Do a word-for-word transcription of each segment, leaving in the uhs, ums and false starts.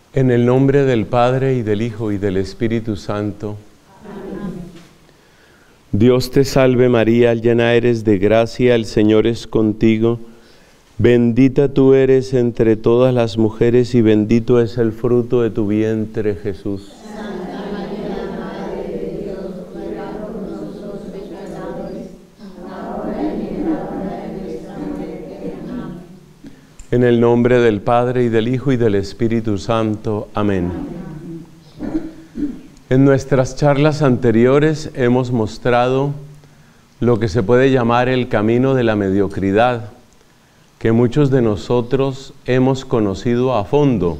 En el nombre del Padre, y del Hijo, y del Espíritu Santo. Amén. Dios te salve María, llena eres de gracia, el Señor es contigo. Bendita tú eres entre todas las mujeres, y bendito es el fruto de tu vientre, Jesús. Santa María, Madre de Dios, ruega por nosotros pecadores, ahora y en la hora de nuestra muerte. Amén. En el nombre del Padre, y del Hijo, y del Espíritu Santo. Amén. En nuestras charlas anteriores hemos mostrado lo que se puede llamar el camino de la mediocridad, que muchos de nosotros hemos conocido a fondo.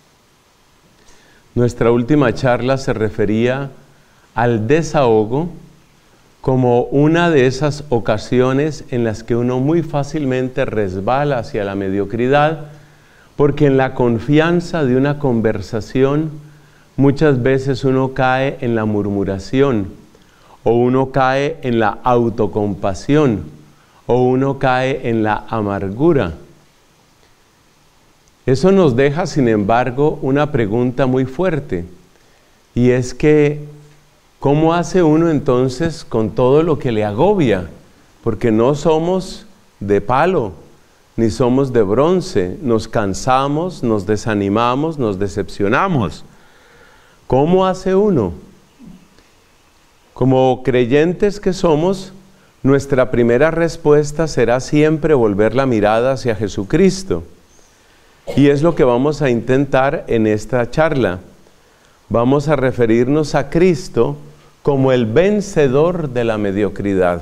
Nuestra última charla se refería al desahogo como una de esas ocasiones en las que uno muy fácilmente resbala hacia la mediocridad, porque en la confianza de una conversación muchas veces uno cae en la murmuración, o uno cae en la autocompasión, o uno cae en la amargura. Eso nos deja, sin embargo, una pregunta muy fuerte, y es que ¿cómo hace uno entonces con todo lo que le agobia? Porque no somos de palo, ni somos de bronce. Nos cansamos, nos desanimamos, nos decepcionamos. ¿Cómo hace uno? Como creyentes que somos, nuestra primera respuesta será siempre volver la mirada hacia Jesucristo. Y es lo que vamos a intentar en esta charla. Vamos a referirnos a Cristo como el vencedor de la mediocridad.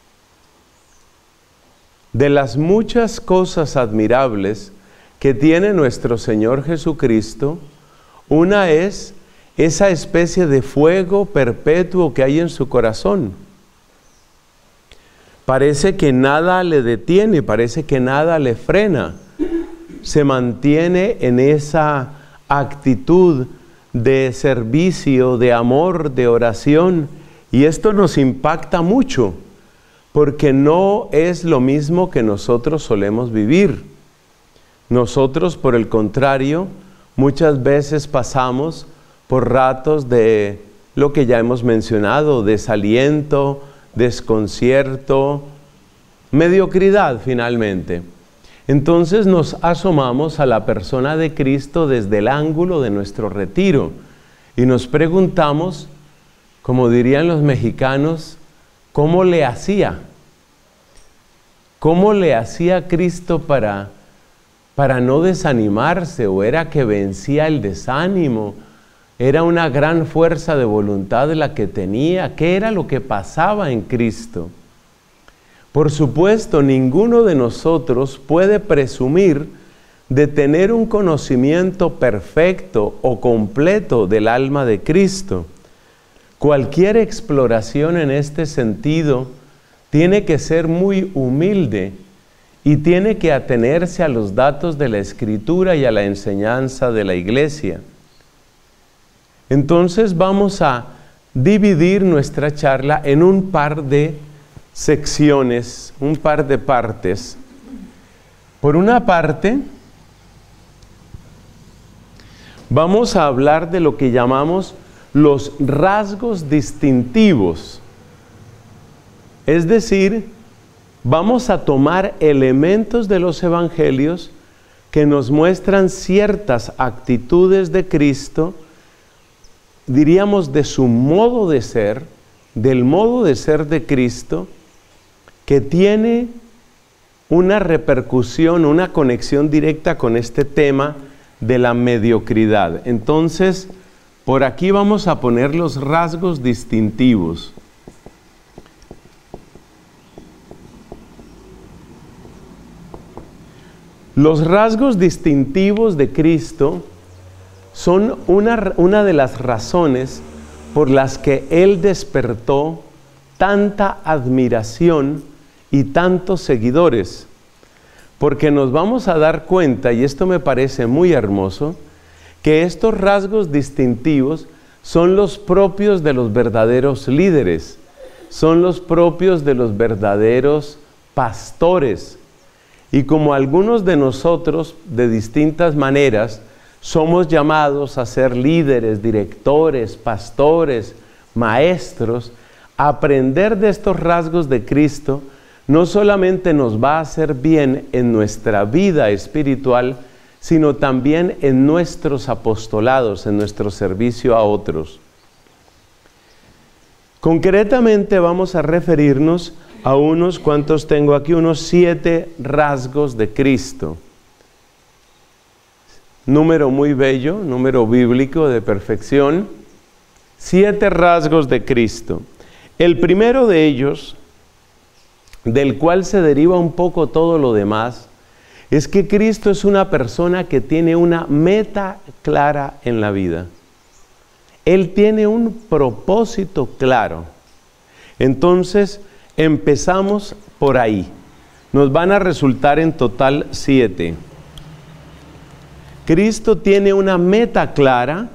De las muchas cosas admirables que tiene nuestro Señor Jesucristo, una es esa especie de fuego perpetuo que hay en su corazón. Parece que nada le detiene, parece que nada le frena. Se mantiene en esa actitud de servicio, de amor, de oración, y esto nos impacta mucho, porque no es lo mismo que nosotros solemos vivir. Nosotros, por el contrario, muchas veces pasamos por ratos de lo que ya hemos mencionado, desaliento, desconcierto, mediocridad finalmente. Entonces nos asomamos a la persona de Cristo desde el ángulo de nuestro retiro y nos preguntamos, como dirían los mexicanos, ¿cómo le hacía? ¿Cómo le hacía Cristo para, para no desanimarse? ¿O era que vencía el desánimo? ¿Era una gran fuerza de voluntad la que tenía? ¿Qué era lo que pasaba en Cristo? Por supuesto, ninguno de nosotros puede presumir de tener un conocimiento perfecto o completo del alma de Cristo. Cualquier exploración en este sentido tiene que ser muy humilde y tiene que atenerse a los datos de la Escritura y a la enseñanza de la Iglesia. Entonces vamos a dividir nuestra charla en un par de secciones, un par de partes. Por una parte, vamos a hablar de lo que llamamos los rasgos distintivos. Es decir, vamos a tomar elementos de los evangelios que nos muestran ciertas actitudes de Cristo, diríamos de su modo de ser, del modo de ser de Cristo, que tiene una repercusión, una conexión directa con este tema de la mediocridad. Entonces, por aquí vamos a poner los rasgos distintivos. Los rasgos distintivos de Cristo son una, una de las razones por las que Él despertó tanta admiración y tantos seguidores, porque nos vamos a dar cuenta, y esto me parece muy hermoso, que estos rasgos distintivos son los propios de los verdaderos líderes, son los propios de los verdaderos pastores, y como algunos de nosotros, de distintas maneras, somos llamados a ser líderes, directores, pastores, maestros. Aprender de estos rasgos de Cristo no solamente nos va a hacer bien en nuestra vida espiritual, sino también en nuestros apostolados, en nuestro servicio a otros. Concretamente vamos a referirnos a unos, ¿cuántos tengo aquí? Unos siete rasgos de Cristo. Número muy bello, número bíblico de perfección. Siete rasgos de Cristo. El primero de ellos, del cual se deriva un poco todo lo demás, es que Cristo es una persona que tiene una meta clara en la vida. Él tiene un propósito claro. Entonces, empezamos por ahí. Nos van a resultar en total siete. Cristo tiene una meta clara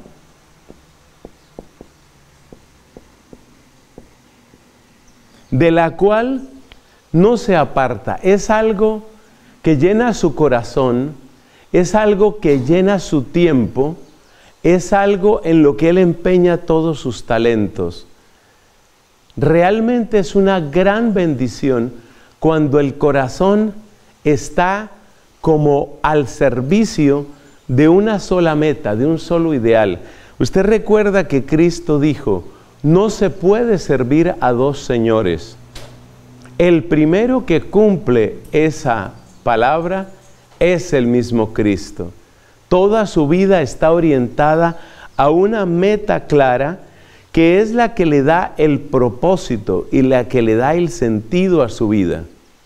de la cual no se aparta. Es algo que llena su corazón, es algo que llena su tiempo, es algo en lo que Él empeña todos sus talentos. Realmente es una gran bendición cuando el corazón está como al servicio de una sola meta, de un solo ideal. Usted recuerda que Cristo dijo, no se puede servir a dos señores. El primero que cumple esa palabra es el mismo Cristo. Toda su vida está orientada a una meta clara que es la que le da el propósito y la que le da el sentido a su vida.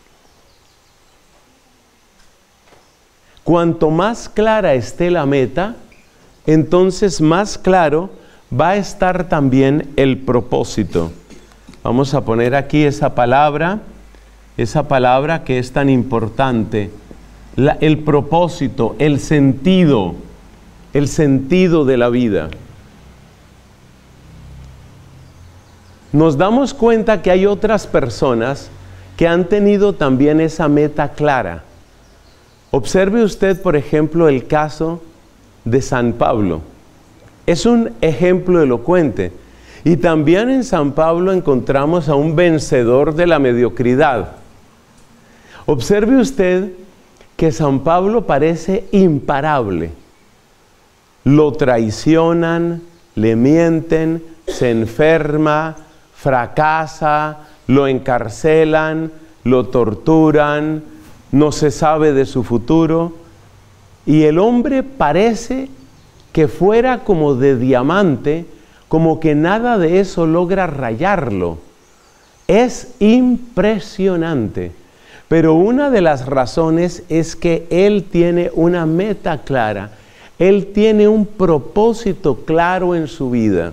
Cuanto más clara esté la meta, entonces más claro va a estar también el propósito. Vamos a poner aquí esa palabra, esa palabra que es tan importante, la, el propósito, el sentido, el sentido de la vida. Nos damos cuenta que hay otras personas que han tenido también esa meta clara. Observe usted, por ejemplo, el caso de San Pablo. Es un ejemplo elocuente. Y también en San Pablo encontramos a un vencedor de la mediocridad. Observe usted que San Pablo parece imparable. Lo traicionan, le mienten, se enferma, fracasa, lo encarcelan, lo torturan, no se sabe de su futuro. Y el hombre parece que fuera como de diamante, como que nada de eso logra rayarlo. Es impresionante. Pero una de las razones es que él tiene una meta clara. Él tiene un propósito claro en su vida.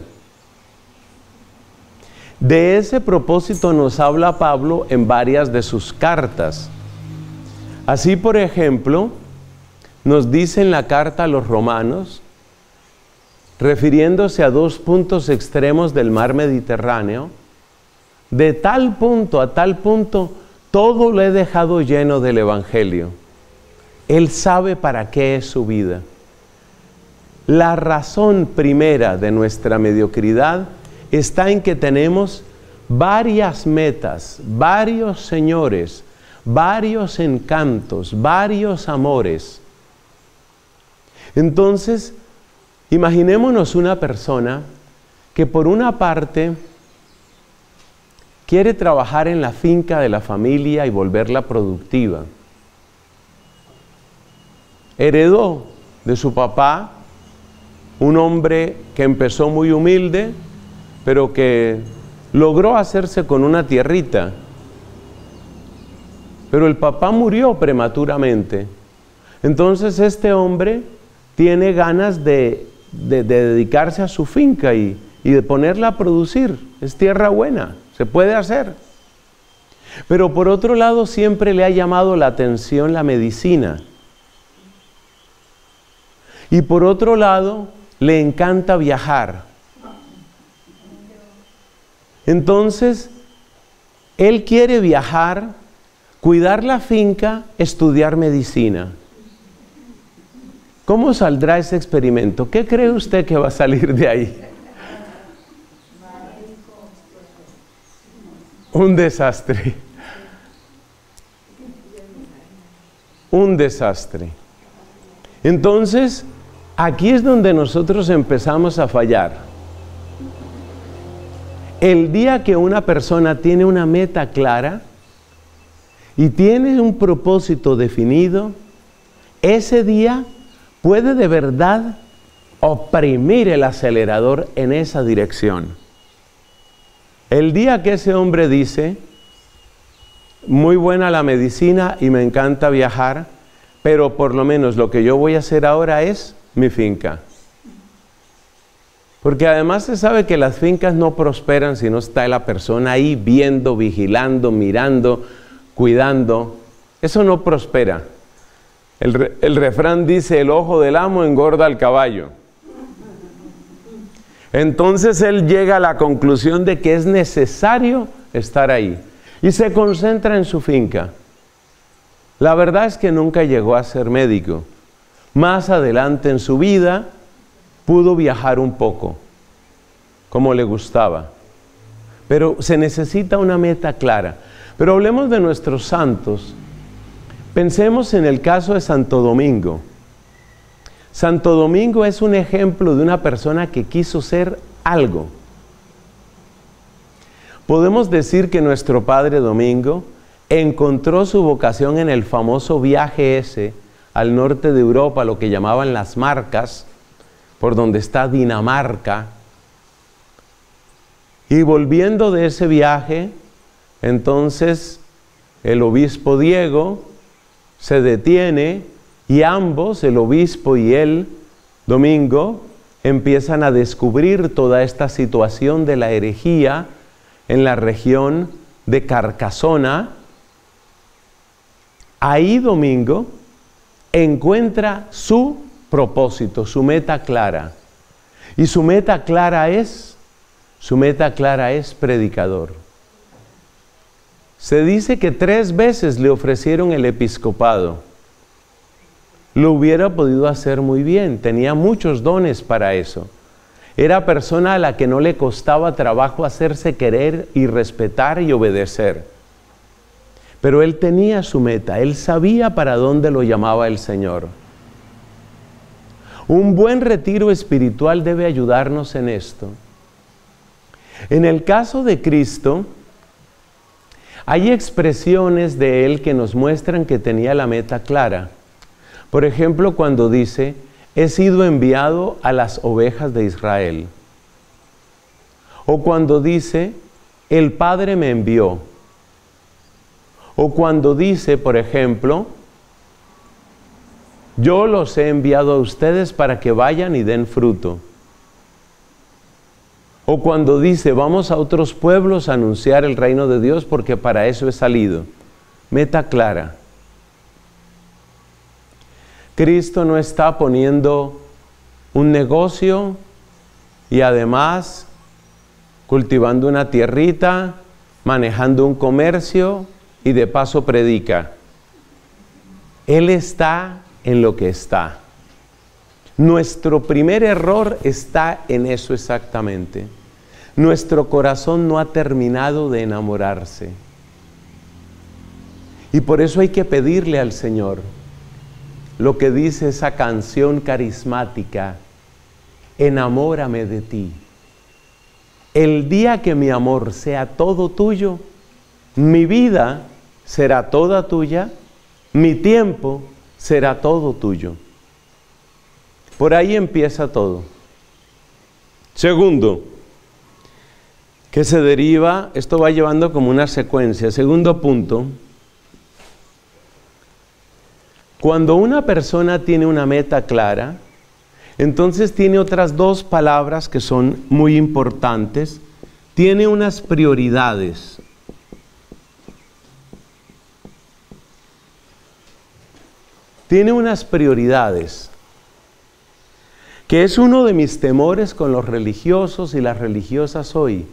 De ese propósito nos habla Pablo en varias de sus cartas. Así, por ejemplo, nos dice en la carta a los Romanos, refiriéndose a dos puntos extremos del mar Mediterráneo, de tal punto a tal punto, todo lo he dejado lleno del Evangelio. Él sabe para qué es su vida. La razón primera de nuestra mediocridad está en que tenemos varias metas, varios señores, varios encantos, varios amores. Entonces, imaginémonos una persona que por una parte quiere trabajar en la finca de la familia y volverla productiva. Heredó de su papá un hombre que empezó muy humilde, pero que logró hacerse con una tierrita. Pero el papá murió prematuramente. Entonces este hombre tiene ganas de, de, de dedicarse a su finca y, y de ponerla a producir. Es tierra buena, se puede hacer. Pero por otro lado siempre le ha llamado la atención la medicina. Y por otro lado le encanta viajar. Entonces, él quiere viajar, cuidar la finca, estudiar medicina. ¿Cómo saldrá ese experimento? ¿Qué cree usted que va a salir de ahí? Un desastre. Un desastre. Entonces, aquí es donde nosotros empezamos a fallar. El día que una persona tiene una meta clara y tiene un propósito definido, ese día puede de verdad oprimir el acelerador en esa dirección. El día que ese hombre dice, muy buena la medicina y me encanta viajar, pero por lo menos lo que yo voy a hacer ahora es mi finca. Porque además se sabe que las fincas no prosperan si no está la persona ahí viendo, vigilando, mirando, cuidando. Eso no prospera. El, re, el refrán dice, el ojo del amo engorda al caballo. Entonces él llega a la conclusión de que es necesario estar ahí. Y se concentra en su finca. La verdad es que nunca llegó a ser médico. Más adelante en su vida pudo viajar un poco, como le gustaba. Pero se necesita una meta clara. Pero hablemos de nuestros santos. Pensemos en el caso de Santo Domingo. Santo Domingo es un ejemplo de una persona que quiso ser algo. Podemos decir que nuestro Padre Domingo encontró su vocación en el famoso viaje ese al norte de Europa, lo que llamaban las Marcas, por donde está Dinamarca. Y volviendo de ese viaje, entonces el obispo Diego se detiene y ambos, el obispo y él, Domingo, empiezan a descubrir toda esta situación de la herejía en la región de Carcasona. Ahí Domingo encuentra su propósito, su meta clara. Y su meta clara es, su meta clara es predicador. Se dice que tres veces le ofrecieron el episcopado. Lo hubiera podido hacer muy bien, tenía muchos dones para eso. Era persona a la que no le costaba trabajo hacerse querer y respetar y obedecer. Pero él tenía su meta, él sabía para dónde lo llamaba el Señor. Un buen retiro espiritual debe ayudarnos en esto. En el caso de Cristo, hay expresiones de él que nos muestran que tenía la meta clara. Por ejemplo, cuando dice, he sido enviado a las ovejas de Israel. O cuando dice, el Padre me envió. O cuando dice, por ejemplo, yo los he enviado a ustedes para que vayan y den fruto. O cuando dice, vamos a otros pueblos a anunciar el reino de Dios porque para eso he salido. Meta clara. Cristo no está poniendo un negocio y además cultivando una tierrita, manejando un comercio y de paso predica. Él está en lo que está. Nuestro primer error está en eso exactamente. Nuestro corazón no ha terminado de enamorarse. Y por eso hay que pedirle al Señor lo que dice esa canción carismática, enamórame de ti. El día que mi amor sea todo tuyo, mi vida será toda tuya, mi tiempo será todo tuyo. Por ahí empieza todo. Segundo, que se deriva, esto va llevando como una secuencia. Segundo punto, cuando una persona tiene una meta clara, entonces tiene otras dos palabras que son muy importantes. Tiene unas prioridades. Tiene unas prioridades, que es uno de mis temores con los religiosos y las religiosas hoy.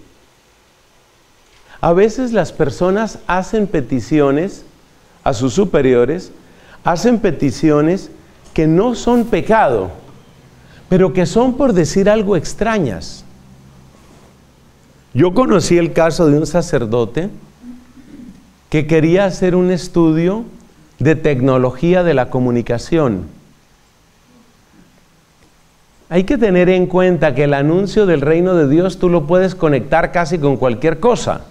A veces las personas hacen peticiones a sus superiores, hacen peticiones que no son pecado, pero que son, por decir algo, extrañas. Yo conocí el caso de un sacerdote que quería hacer un estudio de tecnología de la comunicación. Hay que tener en cuenta que el anuncio del reino de Dios tú lo puedes conectar casi con cualquier cosa.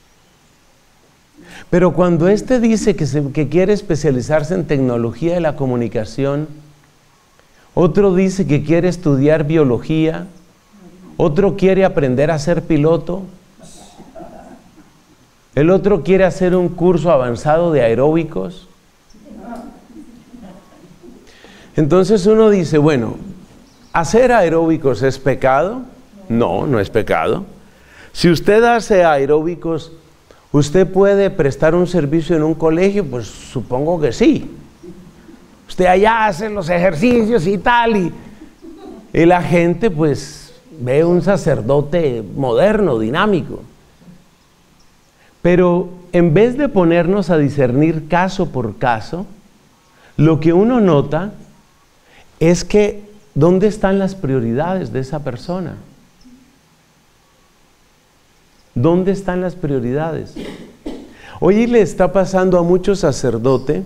Pero cuando éste dice que, se, que quiere especializarse en tecnología de la comunicación, otro dice que quiere estudiar biología, otro quiere aprender a ser piloto, el otro quiere hacer un curso avanzado de aeróbicos. Entonces uno dice, bueno, ¿hacer aeróbicos es pecado? No, no es pecado. Si usted hace aeróbicos, ¿usted puede prestar un servicio en un colegio? Pues supongo que sí. Usted allá hace los ejercicios y tal, y, y la gente pues ve un sacerdote moderno, dinámico. Pero en vez de ponernos a discernir caso por caso, lo que uno nota es que ¿dónde están las prioridades de esa persona? ¿Dónde están las prioridades? Hoy le está pasando a muchos sacerdotes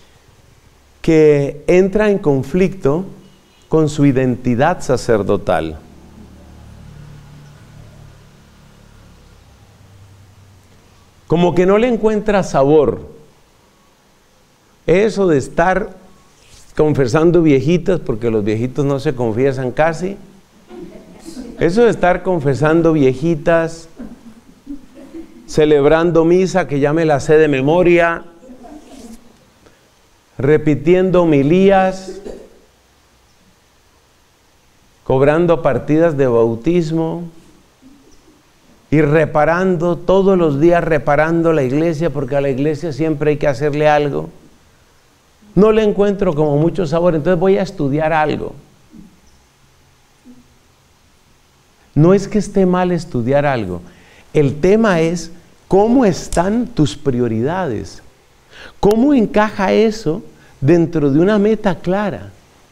que entra en conflicto con su identidad sacerdotal. Como que no le encuentra sabor. Eso de estar confesando viejitas, porque los viejitos no se confiesan casi. Eso de estar confesando viejitas, celebrando misa que ya me la sé de memoria, repitiendo homilías, cobrando partidas de bautismo y reparando, todos los días reparando la iglesia, porque a la iglesia siempre hay que hacerle algo. No le encuentro como mucho sabor, entonces voy a estudiar algo. No es que esté mal estudiar algo, el tema es cómo están tus prioridades. ¿Cómo encaja eso dentro de una meta clara?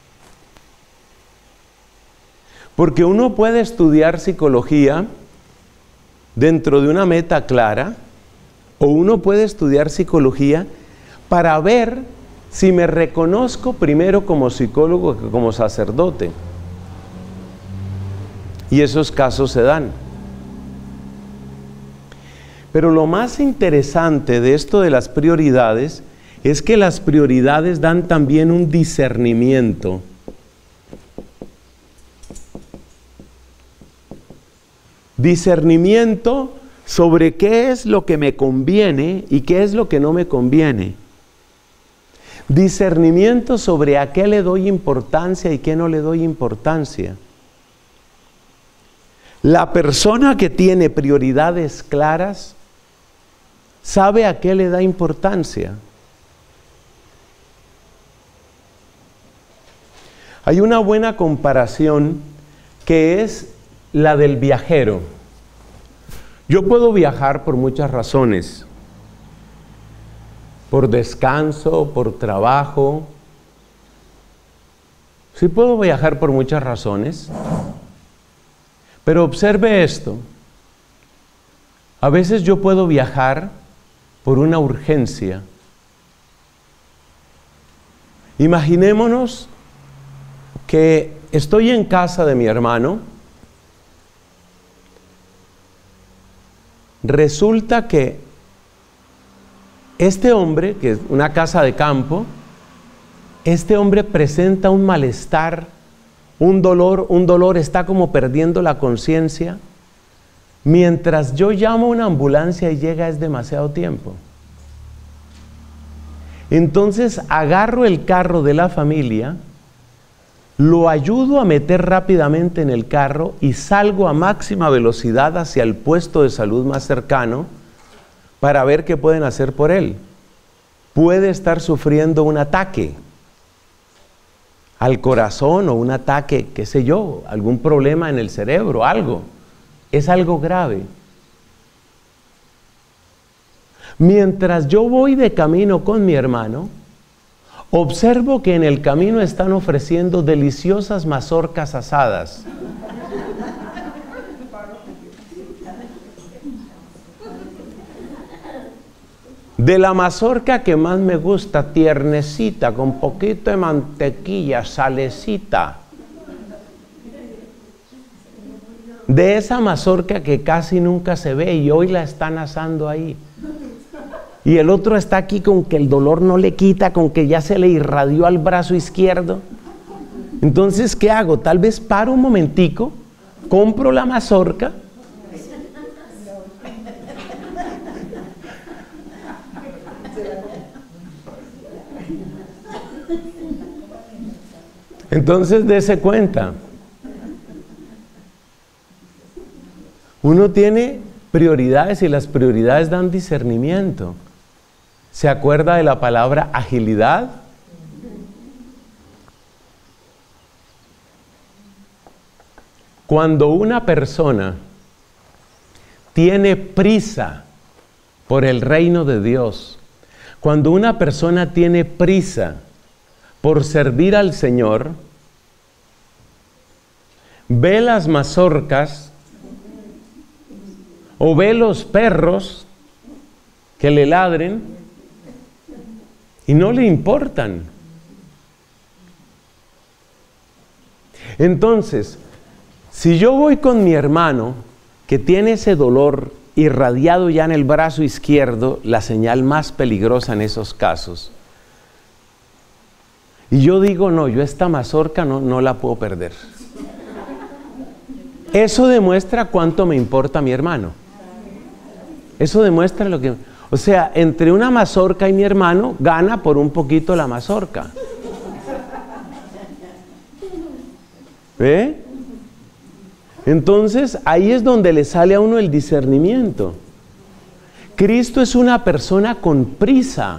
Porque uno puede estudiar psicología dentro de una meta clara, o uno puede estudiar psicología para ver si me reconozco primero como psicólogo que como sacerdote. Y esos casos se dan. Pero lo más interesante de esto de las prioridades es que las prioridades dan también un discernimiento. Discernimiento sobre qué es lo que me conviene y qué es lo que no me conviene. Discernimiento sobre a qué le doy importancia y qué no le doy importancia. La persona que tiene prioridades claras sabe a qué le da importancia. Hay una buena comparación que es la del viajero. Yo puedo viajar por muchas razones. Por descanso, por trabajo. Sí puedo viajar por muchas razones. Pero observe esto. A veces yo puedo viajar por una urgencia. Imaginémonos que estoy en casa de mi hermano. Resulta que este hombre, que es una casa de campo, este hombre presenta un malestar, un dolor, un dolor, está como perdiendo la conciencia. Mientras yo llamo a una ambulancia y llega es demasiado tiempo. Entonces agarro el carro de la familia, lo ayudo a meter rápidamente en el carro y salgo a máxima velocidad hacia el puesto de salud más cercano para ver qué pueden hacer por él. Puede estar sufriendo un ataque al corazón o un ataque, qué sé yo, algún problema en el cerebro, algo. Es algo grave. Mientras yo voy de camino con mi hermano, Observo que en el camino están ofreciendo deliciosas mazorcas asadas. De la mazorca que más me gusta, tiernecita, con poquito de mantequilla, salecita. De esa mazorca que casi nunca se ve y hoy la están asando ahí. Y el otro está aquí con que el dolor no le quita, con que ya se le irradió al brazo izquierdo. Entonces, ¿qué hago? Tal vez paro un momentico, compro la mazorca. Entonces, dése cuenta. Uno tiene prioridades y las prioridades dan discernimiento. ¿Se acuerda de la palabra agilidad? Cuando una persona tiene prisa por el reino de Dios, cuando una persona tiene prisa por servir al Señor, ve las mazorcas o ve los perros que le ladren y no le importan. Entonces, si yo voy con mi hermano que tiene ese dolor irradiado ya en el brazo izquierdo, la señal más peligrosa en esos casos, y yo digo, no, yo esta mazorca no, no la puedo perder. Eso demuestra cuánto me importa mi hermano. Eso demuestra lo que... O sea, entre una mazorca y mi hermano, gana por un poquito la mazorca. ¿Ve? Entonces, ahí es donde le sale a uno el discernimiento. Cristo es una persona con prisa.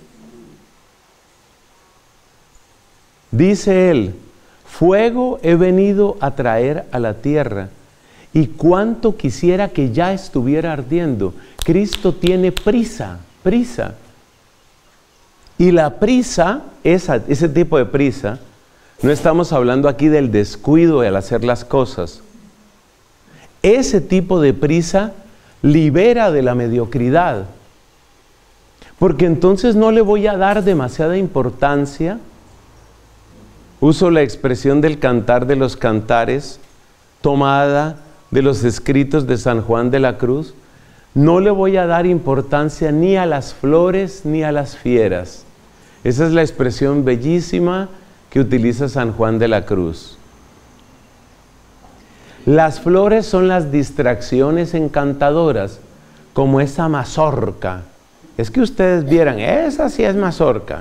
Dice él, fuego he venido a traer a la tierra, y cuánto quisiera que ya estuviera ardiendo. Cristo tiene prisa, prisa. Y la prisa, esa, ese tipo de prisa, no estamos hablando aquí del descuido al hacer las cosas. Ese tipo de prisa libera de la mediocridad. Porque entonces no le voy a dar demasiada importancia. Uso la expresión del Cantar de los Cantares, tomada de los escritos de San Juan de la Cruz. No le voy a dar importancia ni a las flores ni a las fieras. Esa es la expresión bellísima que utiliza San Juan de la Cruz. Las flores son las distracciones encantadoras, como esa mazorca. Es que ustedes vieran, esa sí es mazorca.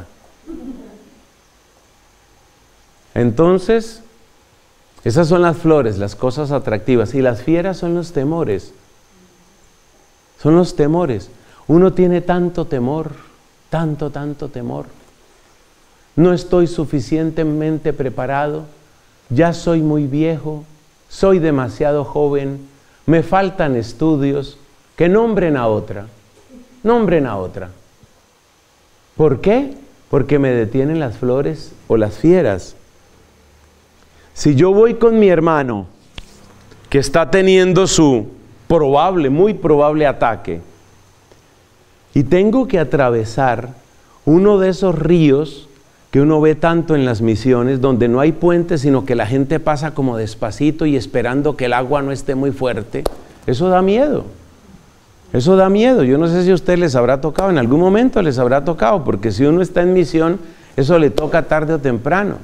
Entonces, esas son las flores, las cosas atractivas, y las fieras son los temores. Son los temores. Uno tiene tanto temor, tanto, tanto temor. No estoy suficientemente preparado, ya soy muy viejo, soy demasiado joven, me faltan estudios, que nombren a otra, nombren a otra. ¿Por qué? Porque me detienen las flores o las fieras. Si yo voy con mi hermano, que está teniendo su probable, muy probable ataque, y tengo que atravesar uno de esos ríos que uno ve tanto en las misiones, donde no hay puentes, sino que la gente pasa como despacito y esperando que el agua no esté muy fuerte, eso da miedo. Eso da miedo. Yo no sé si a ustedes les habrá tocado, en algún momento les habrá tocado, porque si uno está en misión, eso le toca tarde o temprano.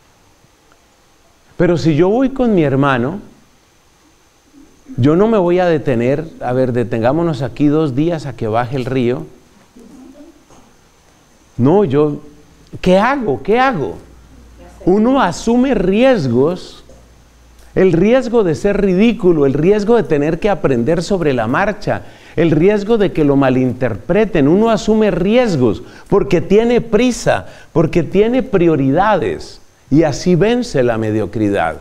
Pero si yo voy con mi hermano, yo no me voy a detener, a ver, detengámonos aquí dos días a que baje el río. No, yo, ¿qué hago? ¿Qué hago? Uno asume riesgos, el riesgo de ser ridículo, el riesgo de tener que aprender sobre la marcha, el riesgo de que lo malinterpreten. Uno asume riesgos porque tiene prisa, porque tiene prioridades. Y así vence la mediocridad.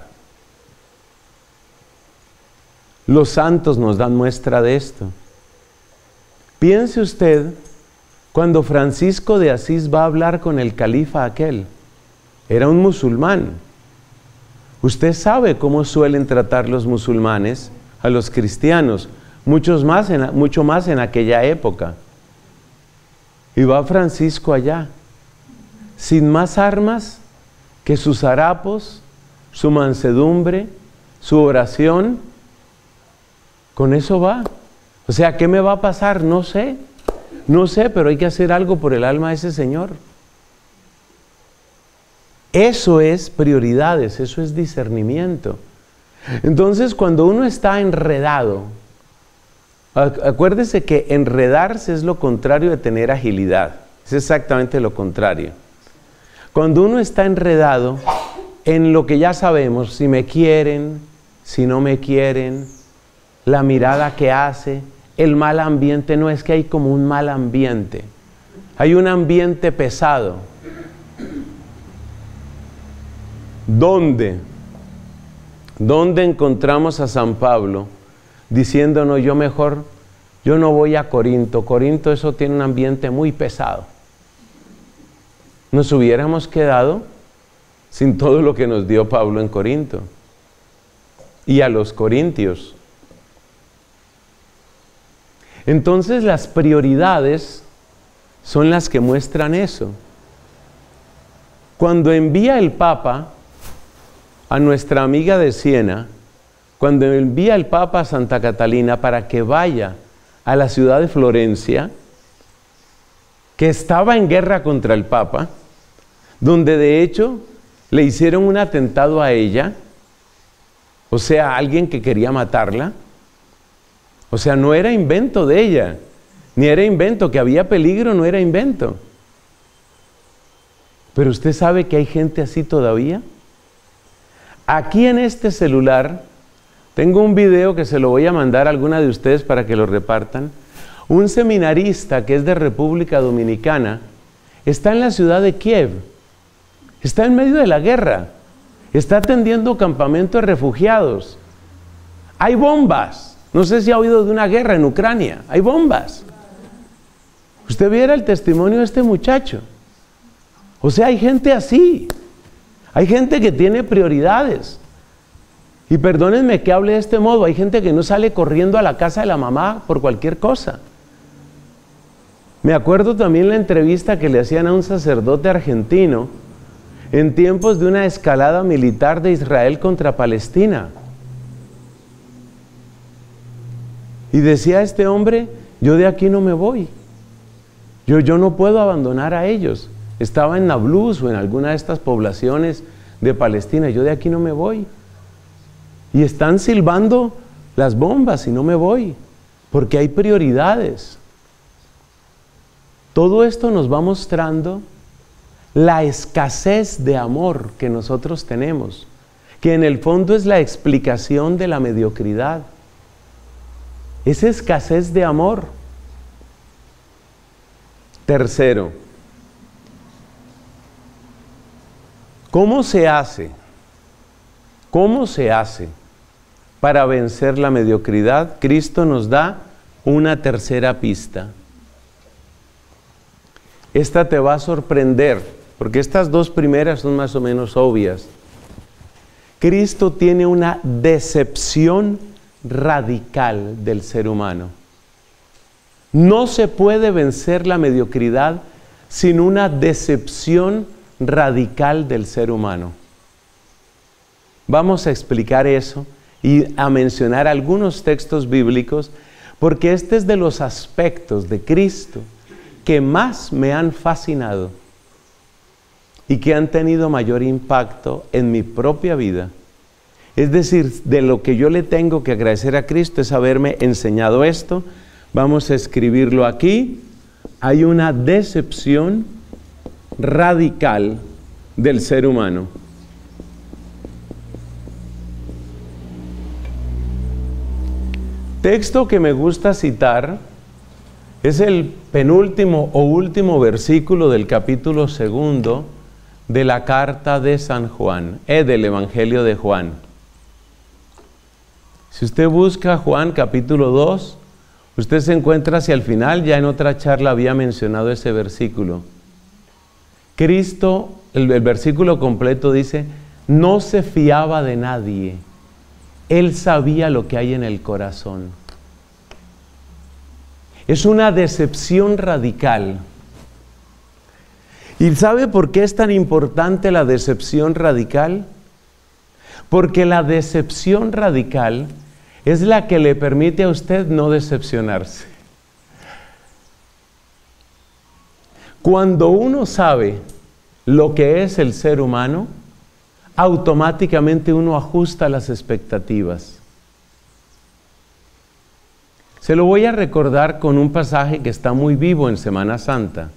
Los santos nos dan muestra de esto. Piense usted Cuando Francisco de Asís va a hablar con el califa aquel, era un musulmán. Usted sabe cómo suelen tratar los musulmanes a los cristianos, muchos más en, mucho más en aquella época. Y va Francisco allá, sin más armas que sus harapos, su mansedumbre, su oración. Con eso va. O sea, ¿qué me va a pasar? No sé. No sé, pero hay que hacer algo por el alma de ese señor. Eso es prioridades, eso es discernimiento. Entonces, cuando uno está enredado, acuérdese que enredarse es lo contrario de tener agilidad. Es exactamente lo contrario. Cuando uno está enredado en lo que ya sabemos, si me quieren, si no me quieren, la mirada que hace, el mal ambiente, no es que hay como un mal ambiente, hay un ambiente pesado. ¿Dónde? ¿Dónde encontramos a San Pablo diciéndonos yo mejor, yo no voy a Corinto? Corinto, eso tiene un ambiente muy pesado. Nos hubiéramos quedado sin todo lo que nos dio Pablo en Corinto y a los corintios. Entonces las prioridades son las que muestran eso. Cuando envía el Papa a nuestra amiga de Siena, cuando envía el Papa a Santa Catalina para que vaya a la ciudad de Florencia, que estaba en guerra contra el Papa, donde de hecho le hicieron un atentado a ella, o sea, a alguien que quería matarla. O sea, no era invento de ella, ni era invento, que había peligro, no era invento. Pero usted sabe que hay gente así todavía. Aquí en este celular tengo un video que se lo voy a mandar a alguna de ustedes para que lo repartan. Un seminarista que es de República Dominicana está en la ciudad de Kiev, está en medio de la guerra, está atendiendo campamentos de refugiados. Hay bombas. No sé si ha oído de una guerra en Ucrania. Hay bombas. Usted viera el testimonio de este muchacho. O sea, hay gente así. Hay gente que tiene prioridades. Y perdónenme que hable de este modo. Hay gente que no sale corriendo a la casa de la mamá por cualquier cosa. Me acuerdo también la entrevista que le hacían a un sacerdote argentino en tiempos de una escalada militar de Israel contra Palestina. Y decía este hombre, yo de aquí no me voy. Yo, yo no puedo abandonar a ellos. Estaba en Nablus o en alguna de estas poblaciones de Palestina. Yo de aquí no me voy. Y están silbando las bombas y no me voy. Porque hay prioridades. Todo esto nos va mostrando la escasez de amor que nosotros tenemos. Que en el fondo es la explicación de la mediocridad. Es escasez de amor. Tercero, ¿cómo se hace? ¿Cómo se hace para vencer la mediocridad? Cristo nos da una tercera pista. Esta te va a sorprender, porque estas dos primeras son más o menos obvias. Cristo tiene una decepción radical del ser humano. No se puede vencer la mediocridad sin una decepción radical del ser humano. Vamos a explicar eso y a mencionar algunos textos bíblicos, porque este es de los aspectos de Cristo que más me han fascinado y que han tenido mayor impacto en mi propia vida. Es decir, de lo que yo le tengo que agradecer a Cristo es haberme enseñado esto. Vamos a escribirlo aquí. Hay una decepción radical del ser humano. Texto que me gusta citar es el penúltimo o último versículo del capítulo segundo de la carta de San Juan, eh, del Evangelio de Juan. Si usted busca Juan capítulo dos, Usted se encuentra hacia el final, ya en otra charla había mencionado ese versículo. Cristo, el, el versículo completo dice, no se fiaba de nadie. Él sabía lo que hay en el corazón. Es una decepción radical. ¿Y sabe por qué es tan importante la decepción radical? Porque la decepción radical es la que le permite a usted no decepcionarse. Cuando uno sabe lo que es el ser humano, automáticamente uno ajusta las expectativas. Se lo voy a recordar con un pasaje que está muy vivo en Semana Santa.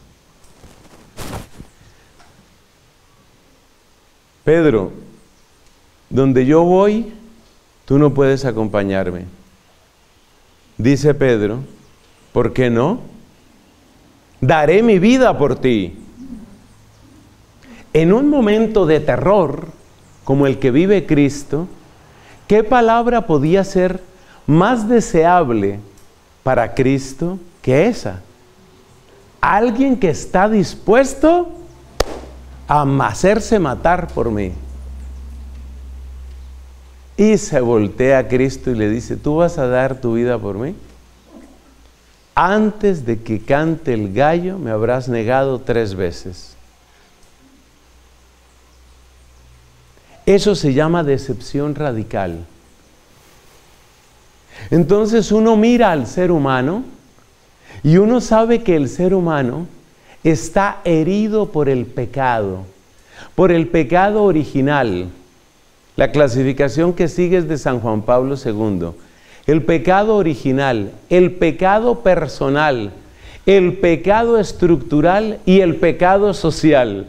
Pedro, donde yo voy, tú no puedes acompañarme. Dice Pedro, ¿por qué no? Daré mi vida por ti. En un momento de terror, como el que vive Cristo, ¿qué palabra podía ser más deseable para Cristo que esa? Alguien que está dispuesto a hacerse matar por mí. Y se voltea a Cristo y le dice, ¿tú vas a dar tu vida por mí? Antes de que cante el gallo me habrás negado tres veces. Eso se llama decepción radical. Entonces uno mira al ser humano y uno sabe que el ser humano está herido por el pecado, por el pecado original. La clasificación que sigue es de San Juan Pablo segundo. El pecado original, el pecado personal, el pecado estructural y el pecado social.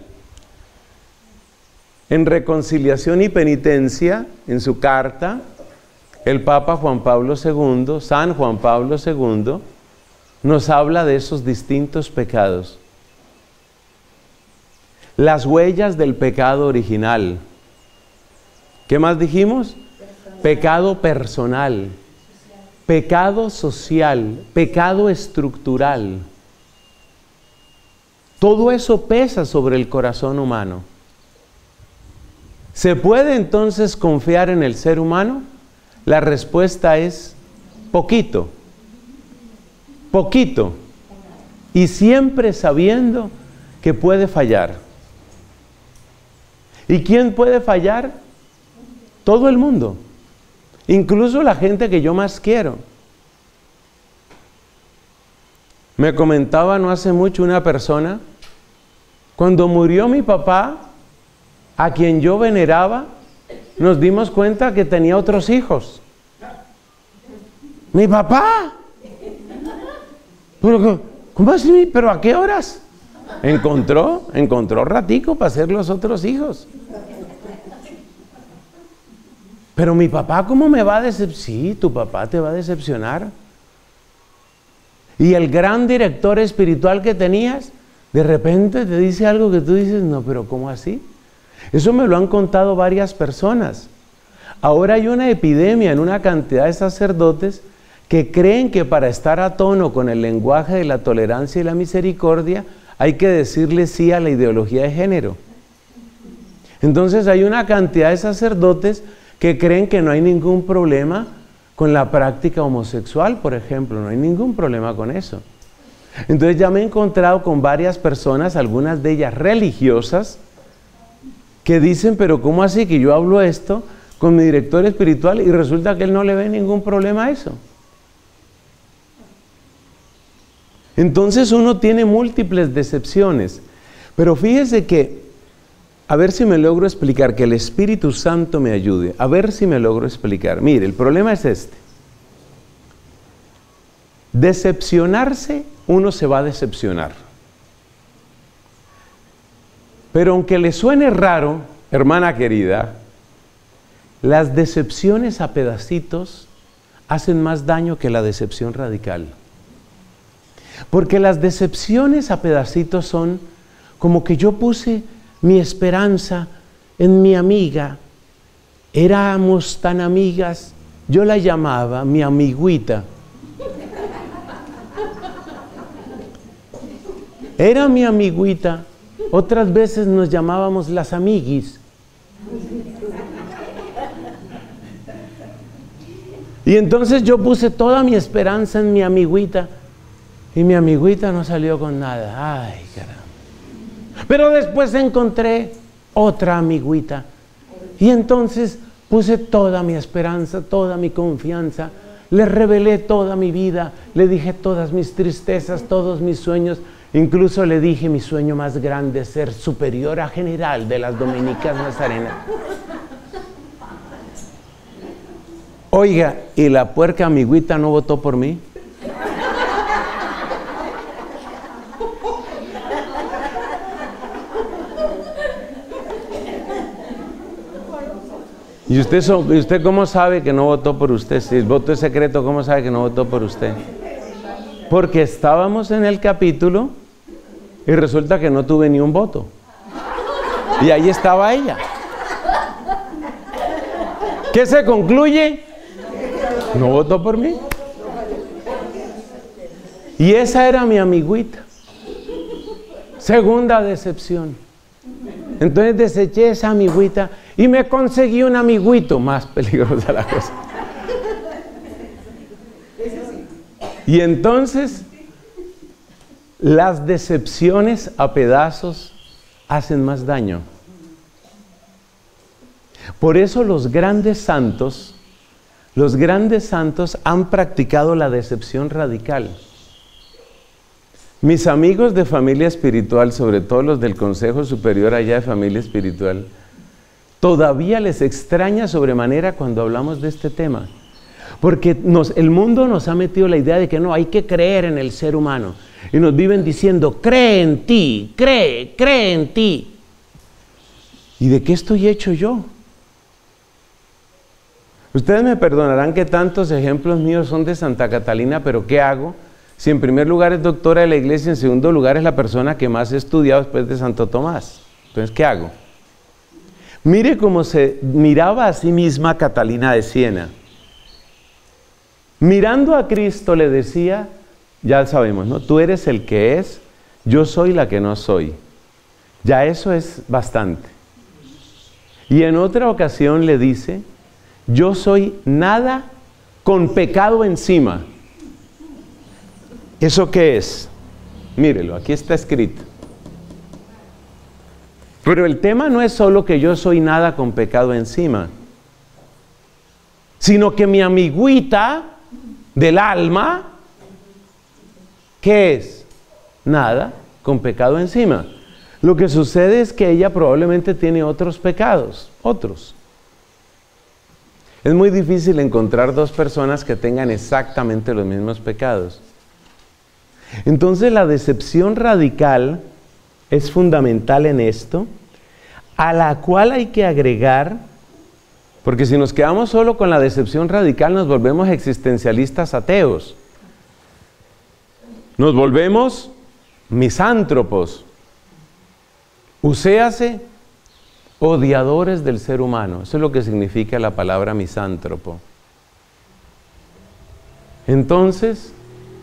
En Reconciliación y Penitencia, en su carta, el Papa Juan Pablo segundo, San Juan Pablo segundo, nos habla de esos distintos pecados. Las huellas del pecado original. ¿Qué más dijimos? Pecado personal, pecado social, pecado estructural. Todo eso pesa sobre el corazón humano. ¿Se puede entonces confiar en el ser humano? La respuesta es poquito, poquito, y siempre sabiendo que puede fallar. ¿Y quién puede fallar? Todo el mundo, incluso la gente que yo más quiero. Me comentaba no hace mucho una persona, cuando murió mi papá, a quien yo veneraba, nos dimos cuenta que tenía otros hijos. ¡Mi papá! ¿Pero, ¿Cómo así? ¿Pero a qué horas? Encontró, encontró ratico para hacer los otros hijos. Pero mi papá, ¿cómo me va a decepcionar? Sí, tu papá te va a decepcionar. Y el gran director espiritual que tenías, de repente te dice algo que tú dices, no, pero ¿cómo así? Eso me lo han contado varias personas. Ahora hay una epidemia en una cantidad de sacerdotes que creen que para estar a tono con el lenguaje de la tolerancia y la misericordia hay que decirle sí a la ideología de género. Entonces hay una cantidad de sacerdotes que creen que no hay ningún problema con la práctica homosexual, por ejemplo, no hay ningún problema con eso. Entonces ya me he encontrado con varias personas, algunas de ellas religiosas, que dicen, pero ¿cómo así que yo hablo esto con mi director espiritual y resulta que él no le ve ningún problema a eso? Entonces uno tiene múltiples decepciones, pero fíjese que, a ver si me logro explicar, que el Espíritu Santo me ayude, a ver si me logro explicar. Mire, el problema es este. Decepcionarse, uno se va a decepcionar. Pero aunque le suene raro, hermana querida, las decepciones a pedacitos hacen más daño que la decepción radical. Porque las decepciones a pedacitos son como que yo puse mi esperanza en mi amiga. Éramos tan amigas, yo la llamaba mi amiguita. Era mi amiguita. Otras veces nos llamábamos las amiguis. Y entonces yo puse toda mi esperanza en mi amiguita. Y mi amiguita no salió con nada. Ay, caramba. Pero después encontré otra amiguita. Y entonces puse toda mi esperanza, toda mi confianza. Le revelé toda mi vida. Le dije todas mis tristezas, todos mis sueños. Incluso le dije mi sueño más grande, ser superiora general de las Dominicas Nazarenas. Oiga, ¿y la puerca amiguita no votó por mí? ¿Y usted, so, ¿Y usted cómo sabe que no votó por usted? Si el voto es secreto, ¿cómo sabe que no votó por usted? Porque estábamos en el capítulo y resulta que no tuve ni un voto. Y ahí estaba ella. ¿Qué se concluye? No votó por mí. Y esa era mi amiguita. Segunda decepción. Entonces deseché esa amiguita y me conseguí un amiguito. Más peligrosa la cosa. Y entonces las decepciones a pedazos hacen más daño. Por eso los grandes santos, los grandes santos han practicado la decepción radical. Mis amigos de familia espiritual, sobre todo los del Consejo Superior allá de Familia Espiritual, todavía les extraña sobremanera cuando hablamos de este tema. Porque nos, el mundo nos ha metido la idea de que no, hay que creer en el ser humano. Y nos viven diciendo, cree en ti, cree, cree en ti. ¿Y de qué estoy hecho yo? Ustedes me perdonarán que tantos ejemplos míos son de Santa Catalina, pero ¿qué hago? Si en primer lugar es doctora de la iglesia, en segundo lugar es la persona que más he estudiado después de Santo Tomás. Entonces, ¿qué hago? Mire cómo se miraba a sí misma Catalina de Siena. Mirando a Cristo le decía, ya sabemos, ¿no? Tú eres el que es, yo soy la que no soy. Ya eso es bastante. Y en otra ocasión le dice, yo soy nada con pecado encima. ¿Eso qué es? Mírelo, aquí está escrito. Pero el tema no es solo que yo soy nada con pecado encima, sino que mi amiguita del alma, ¿qué es? Nada con pecado encima. Lo que sucede es que ella probablemente tiene otros pecados, otros. Es muy difícil encontrar dos personas que tengan exactamente los mismos pecados. Entonces la decepción radical es fundamental en esto, a la cual hay que agregar, porque si nos quedamos solo con la decepción radical nos volvemos existencialistas ateos, nos volvemos misántropos, uséase odiadores del ser humano. Eso es lo que significa la palabra misántropo. Entonces,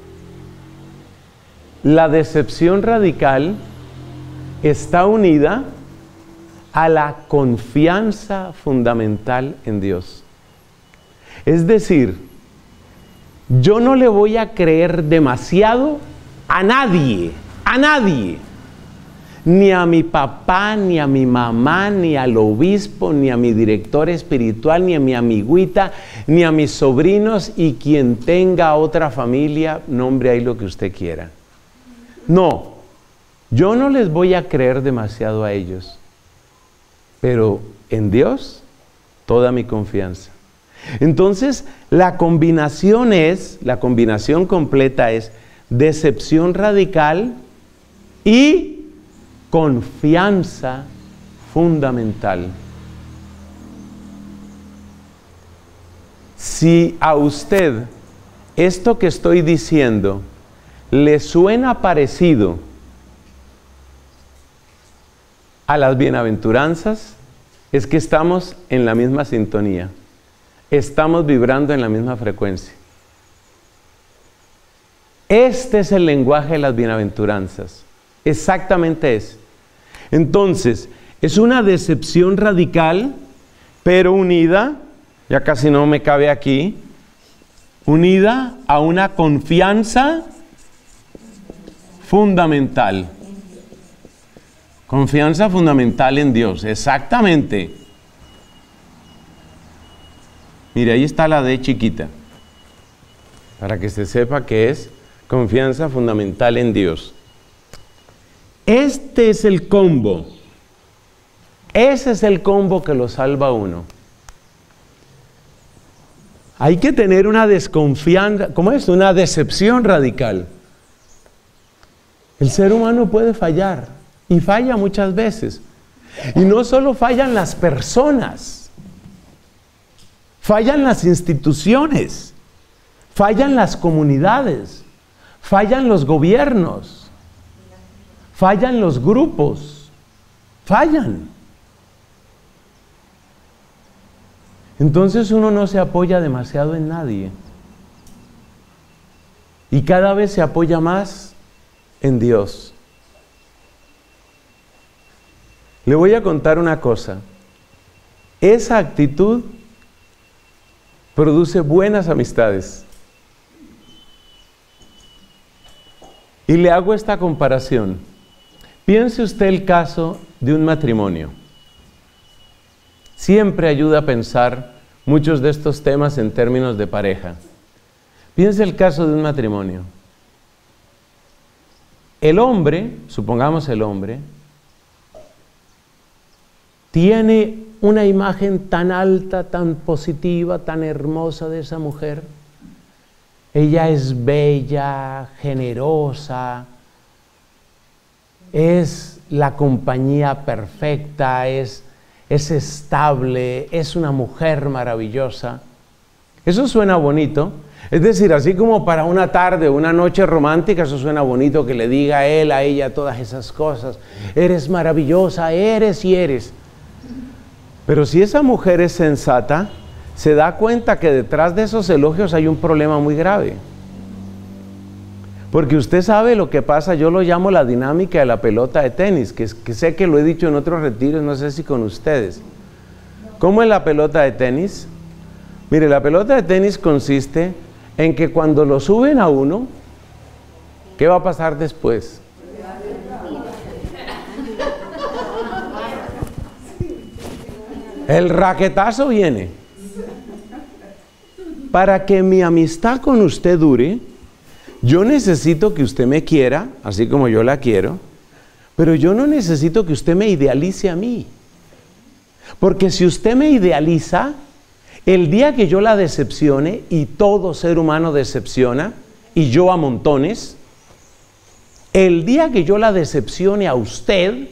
la decepción radical está unida a la confianza fundamental en Dios. Es decir, yo no le voy a creer demasiado a nadie, a nadie. Ni a mi papá, ni a mi mamá, ni al obispo, ni a mi director espiritual, ni a mi amiguita, ni a mis sobrinos, y quien tenga otra familia, nombre ahí lo que usted quiera. No, yo no les voy a creer demasiado a ellos, pero en Dios, toda mi confianza. Entonces, la combinación es, la combinación completa es decepción radical y confianza fundamental. Si a usted esto que estoy diciendo le suena parecido a las bienaventuranzas, es que estamos en la misma sintonía, estamos vibrando en la misma frecuencia. Este es el lenguaje de las bienaventuranzas. exactamente ese. Entonces, es una decepción radical, pero unida, ya casi no me cabe aquí, unida a una confianza fundamental. Confianza fundamental en Dios, exactamente. Mire, ahí está la D chiquita, para que se sepa que es confianza fundamental en Dios. Este es el combo. Ese es el combo que lo salva a uno. Hay que tener una desconfianza, ¿cómo es? Una decepción radical. El ser humano puede fallar, y falla muchas veces. Y no solo fallan las personas, fallan las instituciones, fallan las comunidades, fallan los gobiernos, fallan los grupos, fallan. Entonces uno no se apoya demasiado en nadie. Y cada vez se apoya más en Dios. Le voy a contar una cosa. Esa actitud produce buenas amistades. Y le hago esta comparación. Piense usted el caso de un matrimonio. Siempre ayuda a pensar muchos de estos temas en términos de pareja. Piense el caso de un matrimonio. El hombre, supongamos el hombre, tiene una imagen tan alta, tan positiva, tan hermosa de esa mujer. Ella es bella, generosa, es la compañía perfecta, es, es estable, es una mujer maravillosa. Eso suena bonito. Es decir, así como para una tarde, una noche romántica, eso suena bonito que le diga a él, a ella, todas esas cosas. Eres maravillosa, eres y eres. Pero si esa mujer es sensata, se da cuenta que detrás de esos elogios hay un problema muy grave. Porque usted sabe lo que pasa, yo lo llamo la dinámica de la pelota de tenis, que, que sé que lo he dicho en otros retiros, no sé si con ustedes. ¿Cómo es la pelota de tenis? Mire, la pelota de tenis consiste en que cuando lo suben a uno, ¿qué va a pasar después? El raquetazo viene. Para que mi amistad con usted dure, yo necesito que usted me quiera, así como yo la quiero, pero yo no necesito que usted me idealice a mí. Porque si usted me idealiza, el día que yo la decepcione, y todo ser humano decepciona, y yo a montones, el día que yo la decepcione a usted,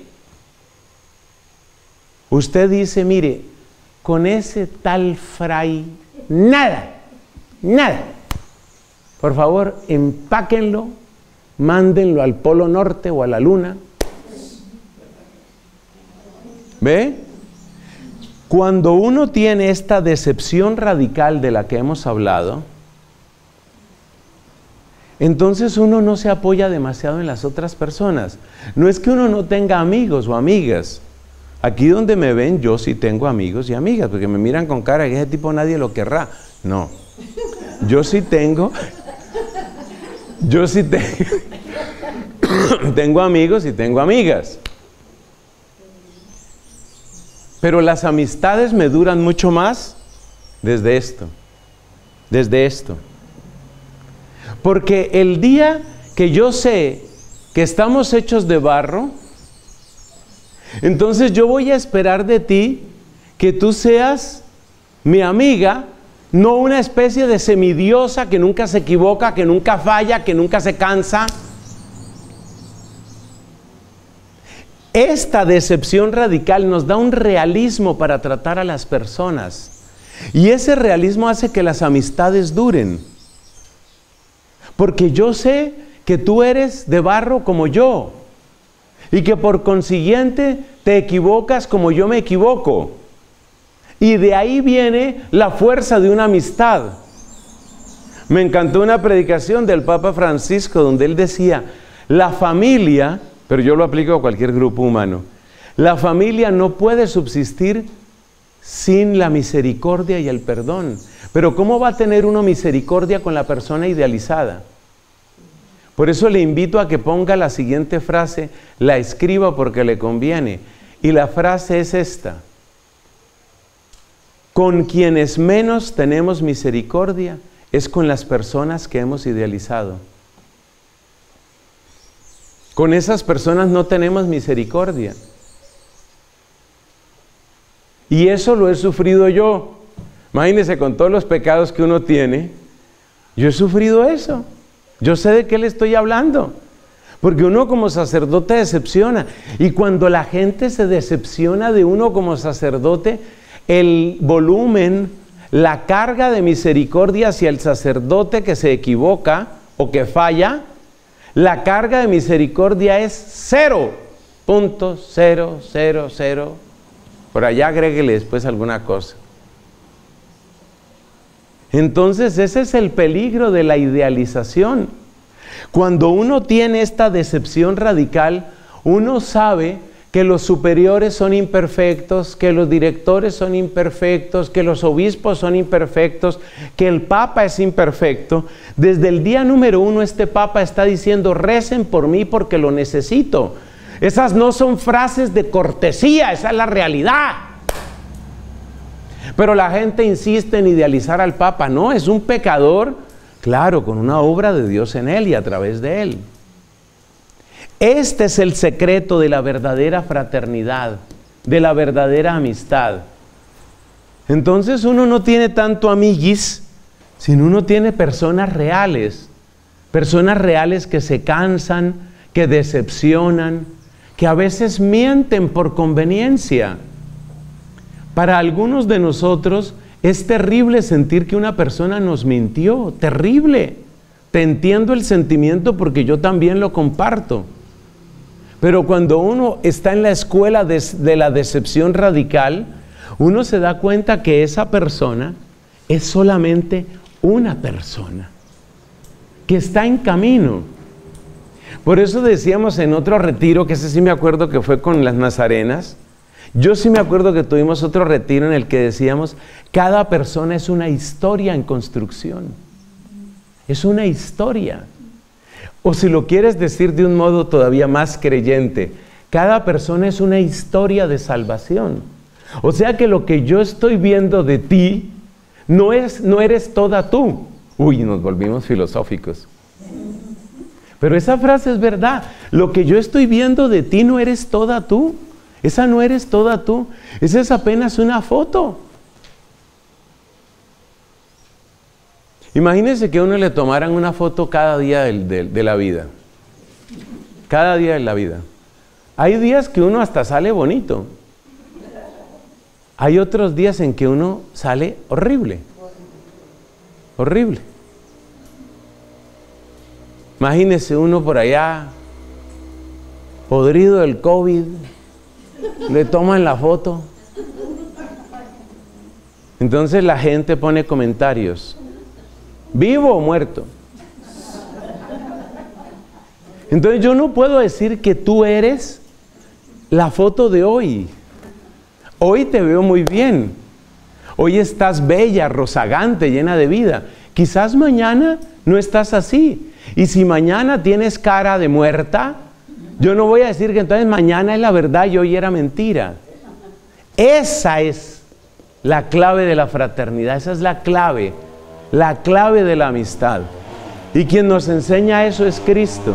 usted dice, mire, con ese tal Fray, nada, nada. Por favor, empáquenlo, mándenlo al Polo Norte o a la Luna. ¿Ve? Cuando uno tiene esta decepción radical de la que hemos hablado, entonces uno no se apoya demasiado en las otras personas. No es que uno no tenga amigos o amigas. Aquí donde me ven, yo sí tengo amigos y amigas, porque me miran con cara que ese tipo nadie lo querrá. No, yo sí tengo, yo sí tengo, tengo amigos y tengo amigas. Pero las amistades me duran mucho más desde esto, desde esto. Porque el día que yo sé que estamos hechos de barro, entonces yo voy a esperar de ti que tú seas mi amiga, no una especie de semidiosa que nunca se equivoca, que nunca falla, que nunca se cansa. Esta decepción radical nos da un realismo para tratar a las personas. Y ese realismo hace que las amistades duren. Porque yo sé que tú eres de barro como yo. Y que por consiguiente te equivocas como yo me equivoco. Y de ahí viene la fuerza de una amistad. Me encantó una predicación del Papa Francisco donde él decía, la familia pero yo lo aplico a cualquier grupo humano. La familia no puede subsistir sin la misericordia y el perdón. Pero ¿cómo va a tener uno misericordia con la persona idealizada? Por eso le invito a que ponga la siguiente frase, la escriba porque le conviene. Y la frase es esta: con quienes menos tenemos misericordia es con las personas que hemos idealizado. Con esas personas no tenemos misericordia. Y eso lo he sufrido yo. Imagínense, con todos los pecados que uno tiene, yo he sufrido eso. Yo sé de qué le estoy hablando. Porque uno como sacerdote decepciona. Y cuando la gente se decepciona de uno como sacerdote, el volumen, la carga de misericordia hacia el sacerdote que se equivoca o que falla, la carga de misericordia es cero punto cero cero cero. Por allá agréguele después alguna cosa. Entonces ese es el peligro de la idealización. Cuando uno tiene esta decepción radical, uno sabe que los superiores son imperfectos, que los directores son imperfectos, que los obispos son imperfectos, que el Papa es imperfecto. Desde el día número uno este Papa está diciendo: recen por mí porque lo necesito. Esas no son frases de cortesía, esa es la realidad. Pero la gente insiste en idealizar al Papa. No, es un pecador, claro, con una obra de Dios en él y a través de él. Este es el secreto de la verdadera fraternidad, de la verdadera amistad. Entonces uno no tiene tanto amiguis, sino uno tiene personas reales, personas reales que se cansan, que decepcionan, que a veces mienten por conveniencia. Para algunos de nosotros es terrible sentir que una persona nos mintió, terrible. Te entiendo el sentimiento porque yo también lo comparto. Pero cuando uno está en la escuela de, de la decepción radical, uno se da cuenta que esa persona es solamente una persona, que está en camino. Por eso decíamos en otro retiro, que ese sí me acuerdo que fue con las nazarenas, yo sí me acuerdo que tuvimos otro retiro en el que decíamos, cada persona es una historia en construcción. Es una historia. O si lo quieres decir de un modo todavía más creyente, cada persona es una historia de salvación. O sea que lo que yo estoy viendo de ti, no, es, no eres toda tú. Uy, nos volvimos filosóficos. Pero esa frase es verdad. Lo que yo estoy viendo de ti no eres toda tú. Esa no eres toda tú. Esa es apenas una foto. Imagínense que a uno le tomaran una foto cada día de, de, de la vida. Cada día de la vida. Hay días que uno hasta sale bonito. Hay otros días en que uno sale horrible. Horrible. Imagínese uno por allá, podrido del COVID, le toman la foto. Entonces la gente pone comentarios: ¿vivo o muerto? Entonces yo no puedo decir que tú eres la foto de hoy. Hoy te veo muy bien. Hoy estás bella, rozagante, llena de vida. Quizás mañana no estás así. Y si mañana tienes cara de muerta, yo no voy a decir que entonces mañana es la verdad y hoy era mentira. Esa es la clave de la fraternidad. Esa es la clave. La clave de la amistad. Y quien nos enseña eso es Cristo.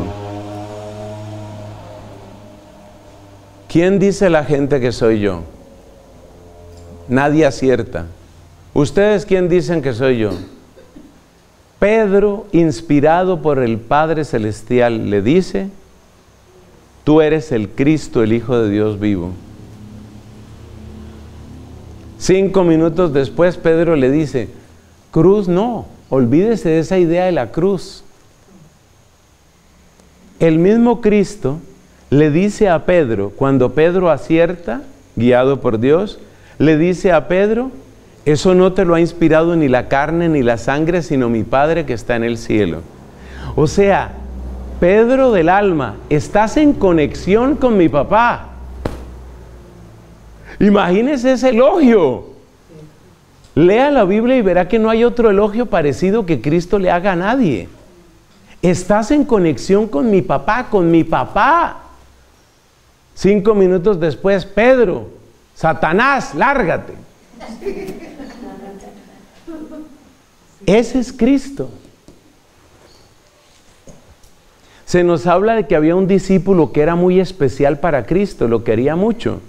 ¿Quién dice la gente que soy yo? Nadie acierta. ¿Ustedes quién dicen que soy yo? Pedro, inspirado por el Padre Celestial, le dice: tú eres el Cristo, el Hijo de Dios vivo. Cinco minutos después, Pedro le dice: cruz no, olvídese de esa idea de la cruz. El mismo Cristo le dice a Pedro, cuando Pedro acierta, guiado por Dios, le dice a Pedro: eso no te lo ha inspirado ni la carne ni la sangre, sino mi Padre que está en el cielo. O sea, Pedro del alma, estás en conexión con mi papá. Imagínese ese elogio. Lea la Biblia y verá que no hay otro elogio parecido que Cristo le haga a nadie. Estás en conexión con mi papá, con mi papá. Cinco minutos después, Pedro, Satanás, lárgate. Ese es Cristo. Se nos habla de que había un discípulo que era muy especial para Cristo, lo quería mucho.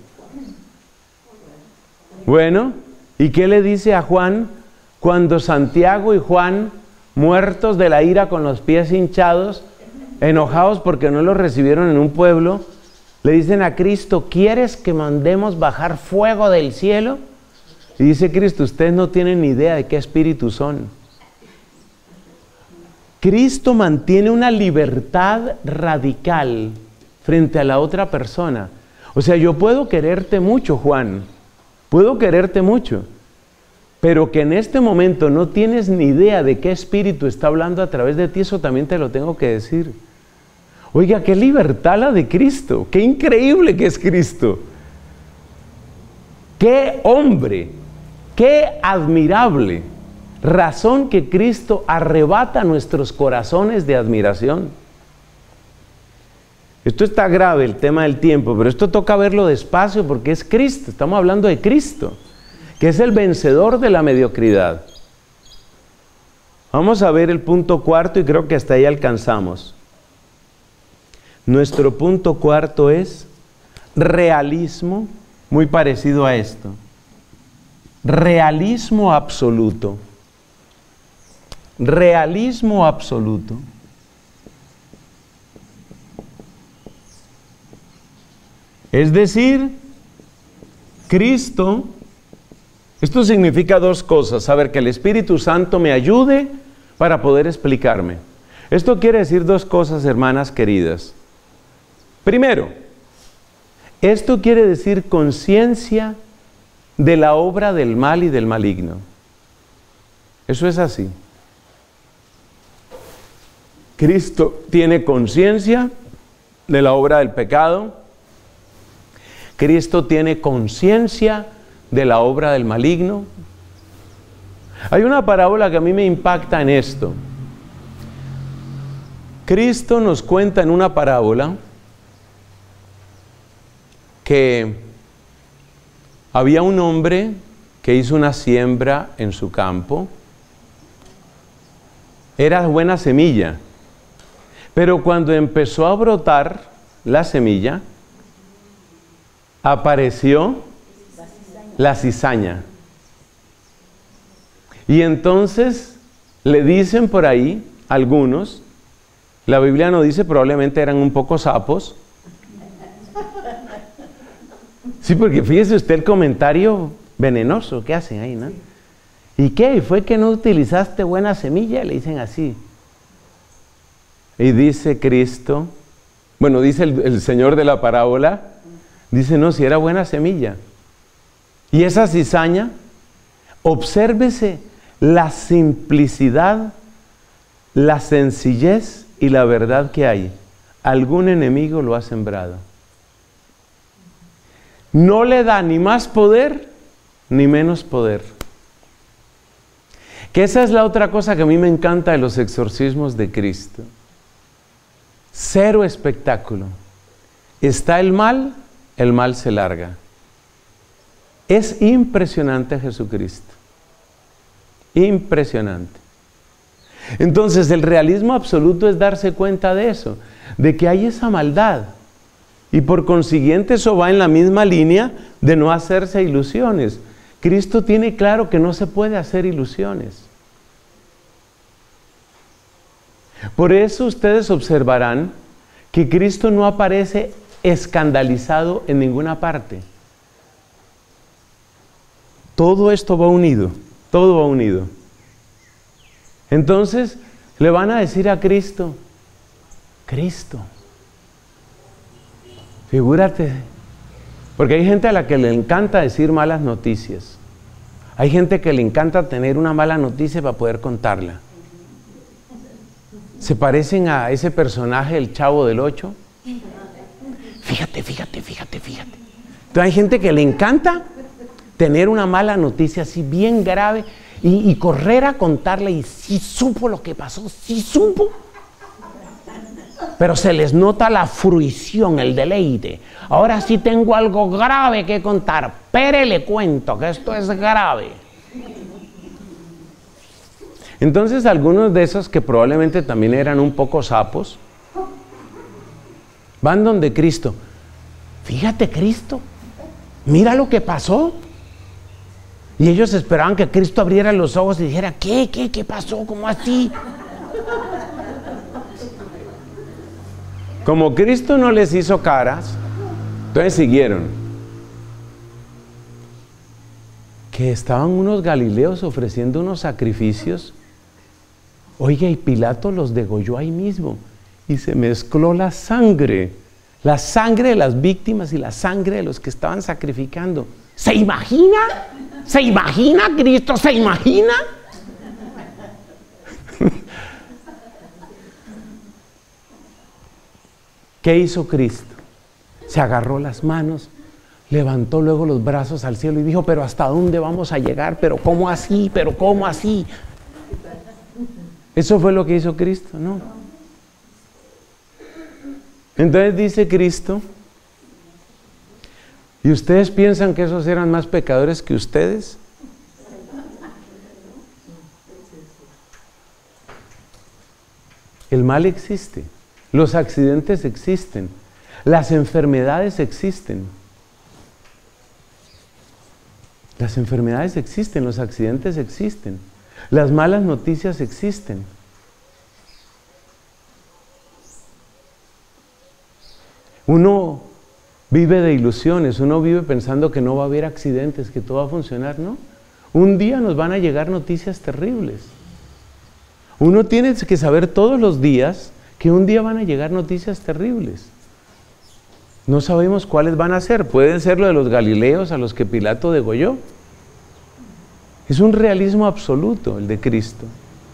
Bueno, ¿y qué le dice a Juan cuando Santiago y Juan, muertos de la ira con los pies hinchados, enojados porque no los recibieron en un pueblo, le dicen a Cristo, ¿quieres que mandemos bajar fuego del cielo? Y dice Cristo, ustedes no tienen ni idea de qué espíritu son. Cristo mantiene una libertad radical frente a la otra persona. O sea, yo puedo quererte mucho, Juan, puedo quererte mucho, pero que en este momento no tienes ni idea de qué espíritu está hablando a través de ti, eso también te lo tengo que decir. Oiga, qué libertad la de Cristo, qué increíble que es Cristo. Qué hombre, qué admirable. Razón que Cristo arrebata nuestros corazones de admiración. Esto está grave, el tema del tiempo, pero esto toca verlo despacio porque es Cristo, estamos hablando de Cristo, que es el vencedor de la mediocridad. Vamos a ver el punto cuarto y creo que hasta ahí alcanzamos. Nuestro punto cuarto es realismo, muy parecido a esto. Realismo absoluto. Realismo absoluto. Es decir, Cristo, esto significa dos cosas, saber que el Espíritu Santo me ayude para poder explicarme. Esto quiere decir dos cosas, hermanas queridas. Primero, esto quiere decir conciencia de la obra del mal y del maligno. Eso es así. Cristo tiene conciencia de la obra del pecado. Cristo tiene conciencia de la obra del maligno. Hay una parábola que a mí me impacta en esto. Cristo nos cuenta en una parábola que había un hombre que hizo una siembra en su campo. Era buena semilla. Pero cuando empezó a brotar la semilla, apareció la cizaña. Y entonces le dicen por ahí algunos, la Biblia no dice, probablemente eran un poco sapos. Sí, porque fíjese usted el comentario venenoso que hacen ahí, ¿no? ¿Y qué? ¿Fue que no utilizaste buena semilla? Le dicen así. Y dice Cristo, bueno, dice el, el Señor de la parábola, dice, no, si era buena semilla. Y esa cizaña, obsérvese la simplicidad, la sencillez y la verdad que hay. Algún enemigo lo ha sembrado. No le da ni más poder, ni menos poder. Que esa es la otra cosa que a mí me encanta de los exorcismos de Cristo. Cero espectáculo. Está el mal, el mal se larga. Es impresionante Jesucristo. Impresionante. Entonces el realismo absoluto es darse cuenta de eso, de que hay esa maldad. Y por consiguiente eso va en la misma línea de no hacerse ilusiones. Cristo tiene claro que no se puede hacer ilusiones. Por eso ustedes observarán que Cristo no aparece escandalizado en ninguna parte. Todo esto va unido, todo va unido. Entonces le van a decir a Cristo, Cristo, figúrate, porque hay gente a la que le encanta decir malas noticias. Hay gente que le encanta tener una mala noticia para poder contarla. se parecen a ese personaje, el Chavo del Ocho. Fíjate, fíjate, fíjate, fíjate. Entonces hay gente que le encanta tener una mala noticia así bien grave y, y correr a contarle y sí supo lo que pasó, sí supo. Pero se les nota la fruición, el deleite. Ahora sí tengo algo grave que contar. Pero le cuento que esto es grave. Entonces algunos de esos que probablemente también eran un poco sapos, van donde Cristo. Fíjate, Cristo, mira lo que pasó. Y ellos esperaban que Cristo abriera los ojos y dijera, ¿qué? ¿Qué? ¿Qué pasó? ¿Cómo así? Como Cristo no les hizo caras, entonces siguieron. Que estaban unos galileos ofreciendo unos sacrificios. Oiga, y Pilato los degolló ahí mismo. Y se mezcló la sangre. La sangre de las víctimas y la sangre de los que estaban sacrificando. ¿Se imagina? ¿Se imagina Cristo? ¿Se imagina? ¿Qué hizo Cristo? Se agarró las manos, levantó luego los brazos al cielo y dijo, pero ¿hasta dónde vamos a llegar? ¿Pero cómo así? ¿Pero cómo así? Eso fue lo que hizo Cristo, ¿no? Entonces dice Cristo, ¿y ustedes piensan que esos eran más pecadores que ustedes? El mal existe. Los accidentes existen, las enfermedades existen. Las enfermedades existen, los accidentes existen, las malas noticias existen. Uno vive de ilusiones, uno vive pensando que no va a haber accidentes, que todo va a funcionar, ¿no? Un día nos van a llegar noticias terribles. Uno tiene que saber todos los días que un día van a llegar noticias terribles. No sabemos cuáles van a ser. Pueden ser lo de los galileos a los que Pilato degolló. Es un realismo absoluto el de Cristo.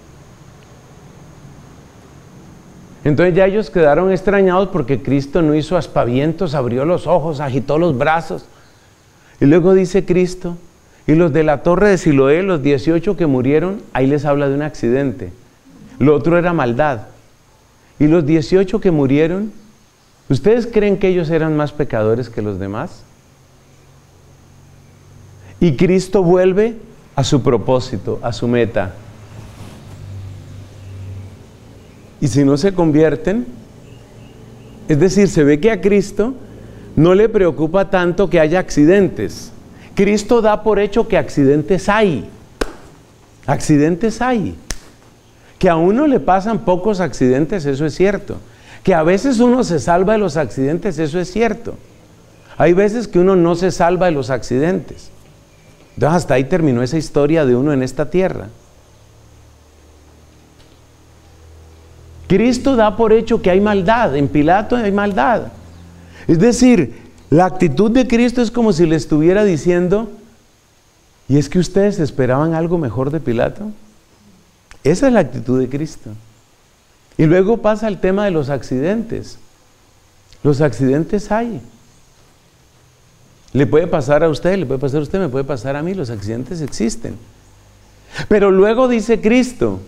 Entonces ya ellos quedaron extrañados porque Cristo no hizo aspavientos, abrió los ojos, agitó los brazos. Y luego dice Cristo, y los de la torre de Siloé, los dieciocho que murieron, ahí les habla de un accidente. Lo otro era maldad. Y los dieciocho que murieron, ¿ustedes creen que ellos eran más pecadores que los demás? Y Cristo vuelve a su propósito, a su meta. Y si no se convierten, es decir, se ve que a Cristo no le preocupa tanto que haya accidentes. Cristo da por hecho que accidentes hay. Accidentes hay. Que a uno le pasan pocos accidentes, eso es cierto. Que a veces uno se salva de los accidentes, eso es cierto. Hay veces que uno no se salva de los accidentes. Entonces hasta ahí terminó esa historia de uno en esta tierra. Cristo da por hecho que hay maldad, en Pilato hay maldad. Es decir, la actitud de Cristo es como si le estuviera diciendo, ¿y es que ustedes esperaban algo mejor de Pilato? Esa es la actitud de Cristo. Y luego pasa el tema de los accidentes. Los accidentes hay. Le puede pasar a usted, le puede pasar a usted, me puede pasar a mí, los accidentes existen. Pero luego dice Cristo,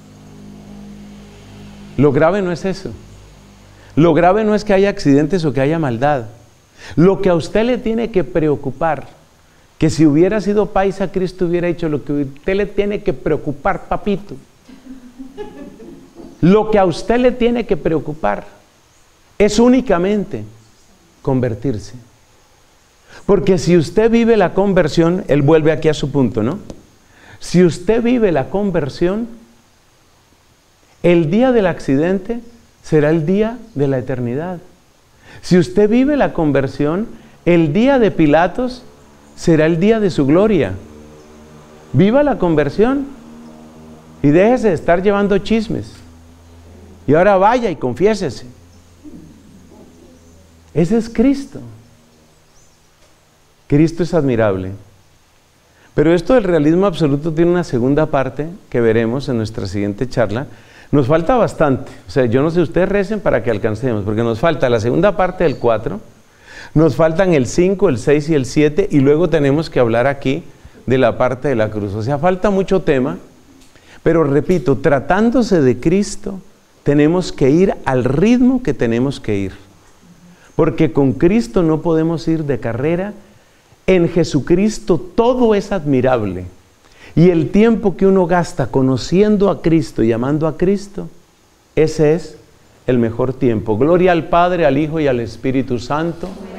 lo grave no es eso. Lo grave no es que haya accidentes o que haya maldad. Lo que a usted le tiene que preocupar, que si hubiera sido paisa, Cristo hubiera dicho, lo que a usted le tiene que preocupar, papito. Lo que a usted le tiene que preocupar es únicamente convertirse. Porque si usted vive la conversión, él vuelve aquí a su punto, ¿no? Si usted vive la conversión, el día del accidente será el día de la eternidad. Si usted vive la conversión, el día de Pilatos será el día de su gloria. Viva la conversión y déjese de estar llevando chismes. Y ahora vaya y confiésese. Ese es Cristo. Cristo es admirable. Pero esto del realismo absoluto tiene una segunda parte que veremos en nuestra siguiente charla, Nos falta bastante. O sea, yo no sé, ustedes recen para que alcancemos, porque nos falta la segunda parte del cuatro, nos faltan el cinco, el seis y el siete, y luego tenemos que hablar aquí de la parte de la cruz. O sea, falta mucho tema, pero repito, tratándose de Cristo, tenemos que ir al ritmo que tenemos que ir. Porque con Cristo no podemos ir de carrera. En Jesucristo todo es admirable. Y el tiempo que uno gasta conociendo a Cristo y amando a Cristo, ese es el mejor tiempo. Gloria al Padre, al Hijo y al Espíritu Santo.